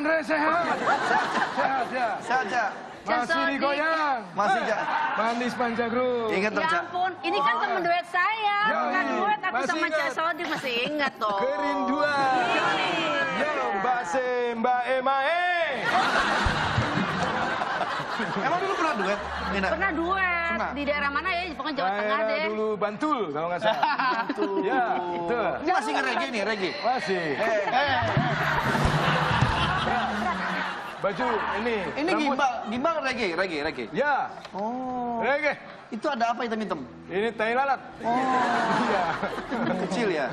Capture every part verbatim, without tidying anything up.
Andre sehat? Sehat ya? Sehat, Cak. Masih digoyang? Masih, Cak. Manis Pancagru. Ingat dong, Ya Cak. ampun, ini kan temen duet saya. Ya, Bukan iya. duet aku Masih sama ingat? Cak Sodik masih ingat dong. Kerinduan. Yo, Mbak Se, Mbak Emae. Emang dulu pernah duet? Mina? Pernah duet. Pernah? Di daerah mana ya? Pokoknya Jawa Tengah Daerah deh. dulu Bantul, kalau nggak salah. Bantul. Ya, itu. Ini masih nge-reggae nih, reggae. Masih. Eh, eh. Baju ini. Ini rambut. gimbal, gimbal reggae, reggae, reggae. Ya, Oh. reggae. Itu ada apa hitam-hitam? Ini tai lalat. Oh. Iya. Kecil ya?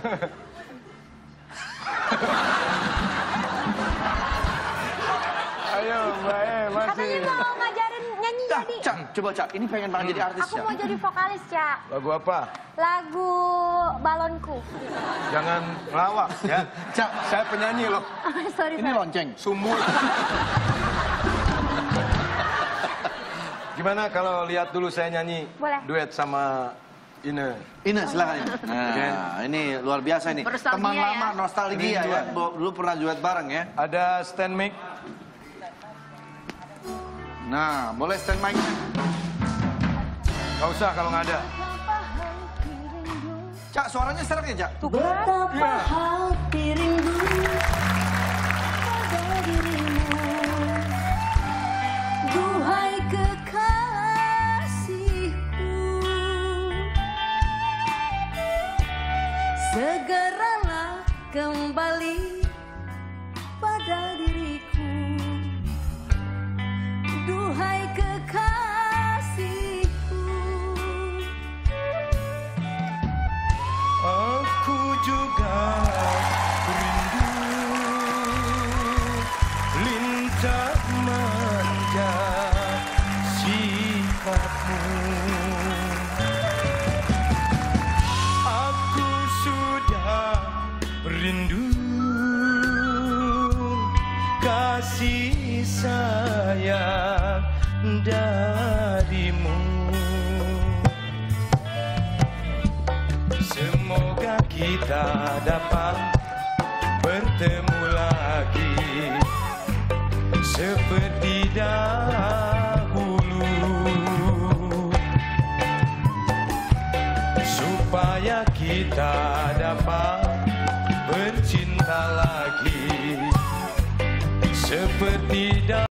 Ayo, Mbak E, masih. Katanya mau ngajarin nyanyi Cak, jadi. Cak, coba Cak, ini pengen banget jadi artis, Aku Cak. mau jadi vokalis, Cak. Lagu apa? Lagu Balonku. Jangan ngelawak ya. Cak, Saya penyanyi loh. Sorry, ini sorry. lonceng. Sumur. Gimana kalau lihat dulu saya nyanyi Boleh. duet sama Ine? Ini silakan ini. Nah, ini luar biasa ini. Nostalgia Teman ya. lama, nostalgia ya. Dulu pernah duet bareng ya. Ada stand mic. Nah, boleh stand mic. Gak usah kalau nggak ada. Cak, suaranya serak ya, Cak? Betapa Iya. hati rindu pada dirimu. Duhai kekasihku, segeralah kembali pada diriku. Duhai kekasihku. Aku juga rindu lincah manja sifatmu. Aku sudah rindu kasih sayang darimu. Semoga kita dapat bertemu lagi seperti dahulu, supaya kita dapat bercinta lagi seperti dahulu.